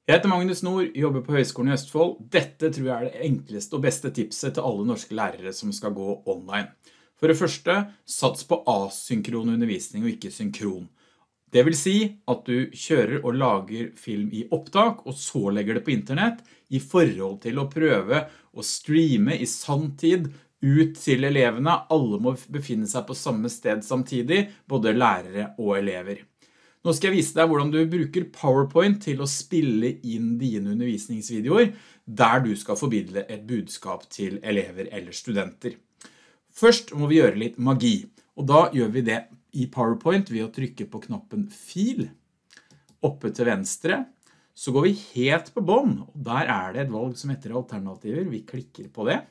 Jeg heter Magnus Nord, jobber på Høgskolen i Østfold. Dette tror jeg er det enkleste og beste tipset til alle norske lærere som skal gå online. For det første, sats på asynkron undervisning og ikke synkron. Det vil si at du kjører og lager film i opptak, og så legger det på internett, i forhold til å prøve å streame i sanntid ut til elevene. Alle må befinne seg på samme sted samtidig, både lærere og elever. Nå skal jeg vise deg hvordan du bruker PowerPoint til å spille inn dine undervisningsvideoer, der du skal formidle et budskap til elever eller studenter. Først må vi gjøre litt magi, og da gjør vi det i PowerPoint ved å trykke på knappen Fil, oppe til venstre. Så går vi helt på bånd, og der er det et valg som heter alternativer. Vi klikker på det.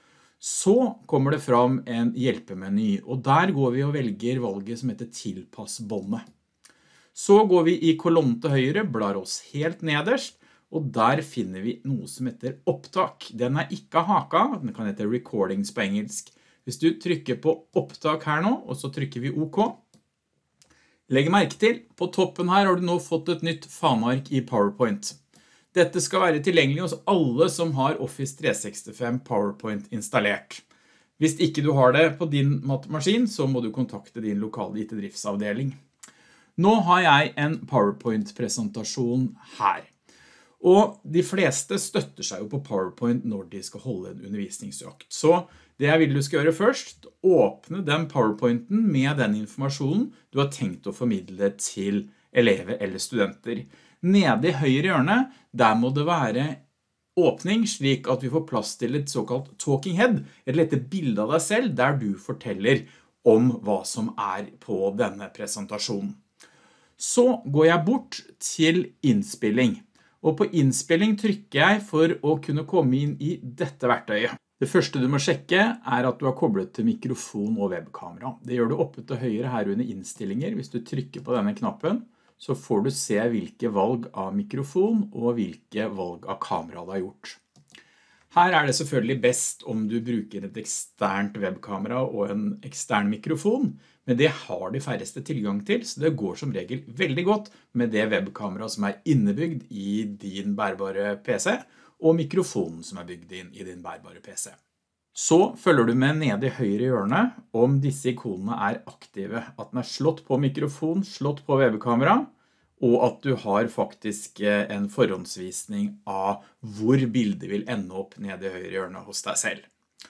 Så kommer det fram en hjelpemeny, og der går vi og velger valget som heter Tilpass båndet. Så går vi i kolonnen til høyre, blar oss helt nederst, og der finner vi noe som heter opptak. Den er ikke haka, den kan hete recordings på engelsk. Hvis du trykker på opptak her nå, og så trykker vi OK. Legg merke til, på toppen her har du nå fått et nytt faneark i PowerPoint. Dette skal være tilgjengelig hos alle som har Office 365 PowerPoint installert. Hvis ikke du har det på din maskin, så må du kontakte din lokale IT-driftsavdeling. Nå har jeg en PowerPoint-presentasjon her, og de fleste støtter seg jo på PowerPoint når de skal holde en undervisningsøkt. Så det jeg vil du skal gjøre først, åpne den PowerPointen med den informasjonen du har tenkt å formidle til elever eller studenter. Nede i høyre hjørne, der må det være åpning slik at vi får plass til et såkalt talking head, et lite bilde av deg selv der du forteller om hva som er på denne presentasjonen. Så går jeg bort til innspilling, og på innspilling trykker jeg for å kunne komme inn i dette verktøyet. Det første du må sjekke er at du har koblet til mikrofon og webkamera. Det gjør du oppe til høyre her under innstillinger. Hvis du trykker på denne knappen, så får du se hvilke valg av mikrofon og hvilke valg av kamera du har gjort. Her er det selvfølgelig best om du bruker et eksternt webkamera og en ekstern mikrofon, men det har de færreste tilgang til, så det går som regel veldig godt med det webkamera som er innebygd i din bærbare PC, og mikrofonen som er bygd inn i din bærbare PC. Så følger du med nede i høyre hjørne om disse ikonene er aktive, at den er slått på mikrofon, slått på webkamera, og at du har faktisk en forhåndsvisning av hvor bildet vil ende opp nede i høyre hjørne hos deg selv.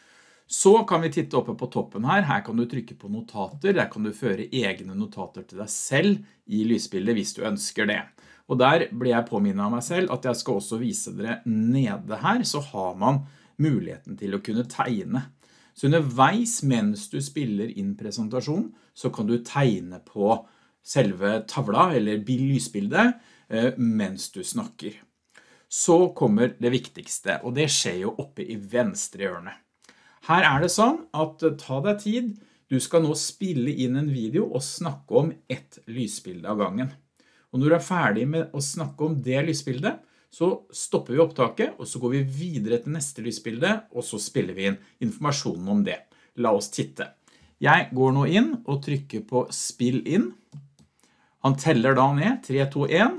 Så kan vi titte oppe på toppen her. Her kan du trykke på notater. Der kan du føre egne notater til deg selv i lysbildet hvis du ønsker det. Og der blir jeg påminnet av meg selv at jeg skal også vise dere nede her, så har man muligheten til å kunne tegne. Så underveis mens du spiller inn presentasjon, så kan du tegne på selve tavla eller lysbildet mens du snakker. Så kommer det viktigste, og det skjer jo oppe i venstre hjørne. Her er det sånn at ta deg tid, du skal nå spille inn en video og snakke om ett lysbilde av gangen. Og når du er ferdig med å snakke om det lysbildet, så stopper vi opptaket, og så går vi videre til neste lysbilde, og så spiller vi inn informasjonen om det. La oss titte. Jeg går nå inn og trykker på spill inn. Han teller da ned, 3, 2, 1.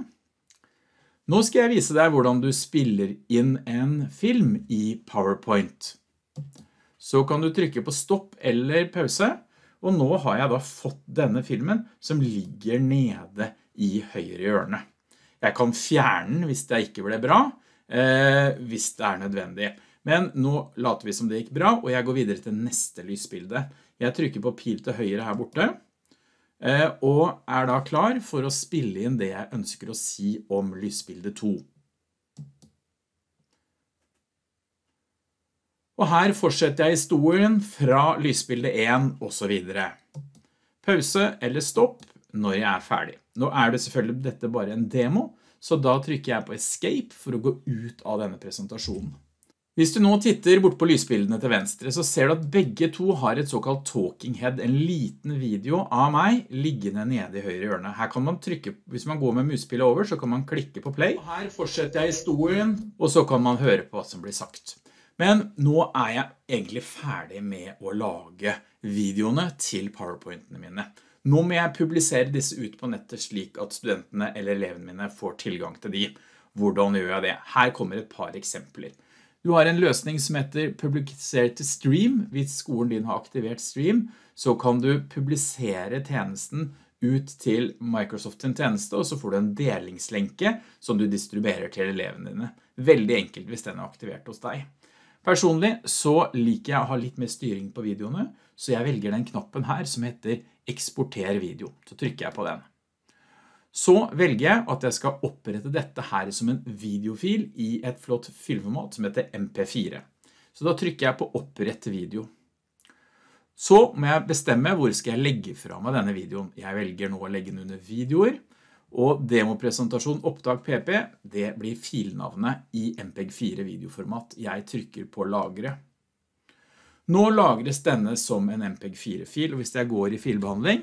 Nå skal jeg vise deg hvordan du spiller inn en film i PowerPoint. Så kan du trykke på stopp eller pause, og nå har jeg da fått denne filmen som ligger nede i høyre hjørne. Jeg kan fjerne den hvis det ikke ble bra, hvis det er nødvendig. Men nå later vi som det gikk bra, og jeg går videre til neste lysbilde. Jeg trykker på pil til høyre her borte, og er da klar for å spille inn det jeg ønsker å si om lysbilde 2. Og her fortsetter jeg historien fra lysbilde 1 og så videre. Pause eller stopp når jeg er ferdig. Nå er det selvfølgelig dette bare en demo, så da trykker jeg på Escape for å gå ut av denne presentasjonen. Hvis du nå titter bort på lysbildene til venstre, så ser du at begge to har et såkalt talking head, en liten video av meg liggende nede i høyre hjørne. Her kan man trykke, hvis man går med muspillet over, så kan man klikke på play. Og her fortsetter jeg historien, og så kan man høre på hva som blir sagt. Men nå er jeg egentlig ferdig med å lage videoene til PowerPointene mine. Nå må jeg publisere disse ut på nettet slik at studentene eller elevene mine får tilgang til de. Hvordan gjør jeg det? Her kommer et par eksempler. Du har en løsning som heter publisere til stream. Hvis skolen din har aktivert stream, så kan du publisere tjenesten ut til Microsoft sin tjeneste, og så får du en delingslenke som du distribuerer til elevene dine. Veldig enkelt hvis den er aktivert hos deg. Personlig så liker jeg å ha litt mer styring på videoene, så jeg velger den knappen her som heter eksporter video. Så trykker jeg på den. Så velger jeg at jeg skal opprette dette her som en videofil i et flott filmformat som heter MP4. Så da trykker jeg på opprette video. Så må jeg bestemme hvor skal jeg legge fra meg denne videoen. Jeg velger nå å legge den under videoer, og demopresentasjon opptak PP, det blir filnavnet i MPEG-4 videoformat. Jeg trykker på lagre. Nå lagres denne som en MPEG-4-fil, og hvis jeg går i filbehandling,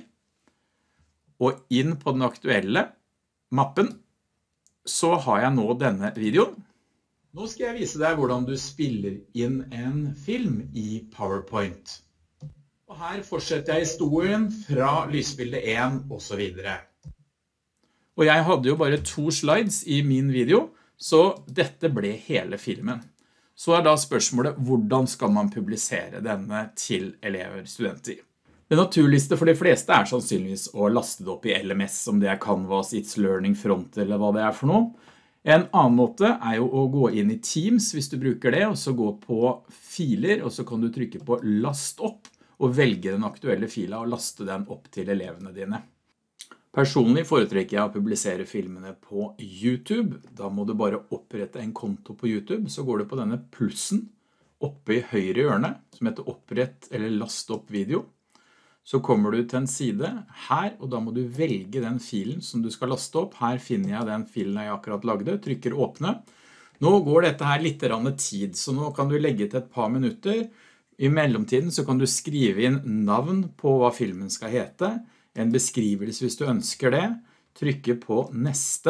og inn på den aktuelle mappen, så har jeg nå denne videoen. Nå skal jeg vise deg hvordan du spiller inn en film i PowerPoint. Og her fortsetter jeg historien fra lysbilde 1 og så videre. Og jeg hadde jo bare 2 slides i min video, så dette ble hele filmen. Så er da spørsmålet, hvordan skal man publisere denne til elever, studenter? Det naturligste for de fleste er sannsynligvis å laste det opp i LMS, om det er Canvas, It's Learning Front eller hva det er for noe. En annen måte er jo å gå inn i Teams hvis du bruker det, og så gå på filer, og så kan du trykke på last opp, og velge den aktuelle fila og laste den opp til elevene dine. Personlig foretrekker jeg å publisere filmene på YouTube. Da må du bare opprette en konto på YouTube, så går du på denne plussen oppe i høyre hjørne, som heter opprett eller last opp video. Så kommer du til en side her, og da må du velge den filen som du skal laste opp. Her finner jeg den filen jeg akkurat lagde, trykker åpne. Nå går dette her litt tid, så nå kan du legge til et par minutter. I mellomtiden så kan du skrive inn navn på hva filmen skal hete, en beskrivelse hvis du ønsker det, trykke på neste,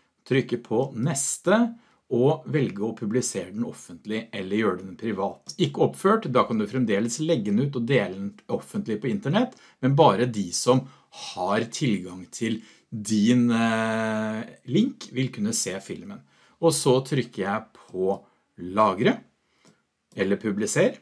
og velge å publisere den offentlig eller gjøre den privat. Ikke oppført, da kan du fremdeles legge den ut og dele den offentlig på internett, men bare de som har tilgang til din link vil kunne se filmen. Og så trykker jeg på lagre eller publiser.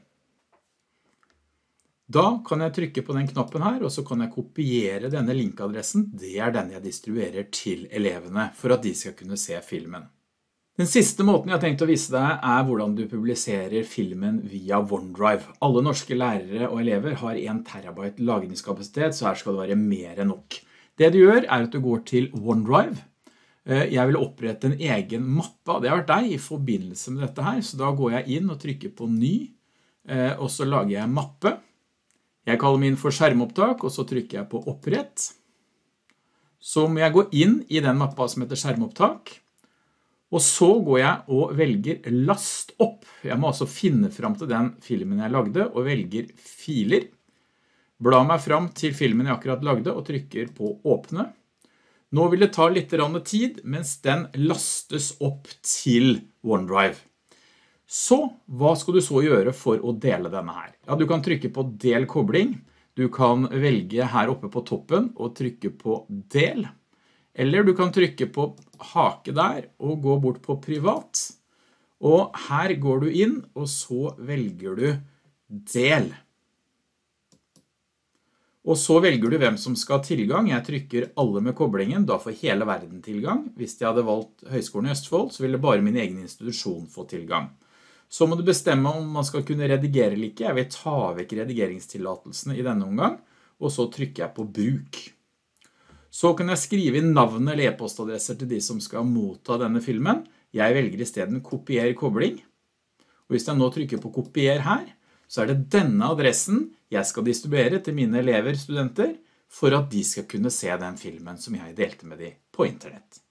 Da kan jeg trykke på den knappen her, og så kan jeg kopiere denne linkadressen. Det er den jeg distribuerer til elevene, for at de skal kunne se filmen. Den siste måten jeg har tenkt å vise deg er hvordan du publiserer filmen via OneDrive. Alle norske lærere og elever har 1 terabyte lagringskapasitet, så her skal det være mer enn nok. Det du gjør er at du går til OneDrive. Jeg vil opprette en egen mappe, det har vært deg i forbindelse med dette her, så da går jeg inn og trykker på ny, og så lager jeg en mappe. Jeg kaller min for skjermopptak, og så trykker jeg på opprett. Så må jeg gå inn i den mappa som heter skjermopptak, og så går jeg og velger last opp. Jeg må altså finne frem til den filmen jeg lagde, og velger filer. Bla meg frem til filmen jeg akkurat lagde, og trykker på åpne. Nå vil det ta litt tid, mens den lastes opp til OneDrive. Så, hva skal du så gjøre for å dele denne her? Ja, du kan trykke på del kobling. Du kan velge her oppe på toppen og trykke på del. Eller du kan trykke på hake der og gå bort på privat. Og her går du inn, og så velger du del. Og så velger du hvem som skal ha tilgang. Jeg trykker alle med koblingen, da får hele verden tilgang. Hvis jeg hadde valgt Høgskolen i Østfold, så ville bare min egen institusjon få tilgang. Så må du bestemme om man skal kunne redigere eller ikke. Jeg vil ta vekk redigeringstillatelsene i denne omgang, og så trykker jeg på bruk. Så kan jeg skrive inn navn eller e-postadresser til de som skal motta denne filmen. Jeg velger i stedet kopier kobling. Og hvis jeg nå trykker på kopier her, så er det denne adressen jeg skal distribuere til mine elever, studenter, for at de skal kunne se den filmen som jeg delte med de på internett.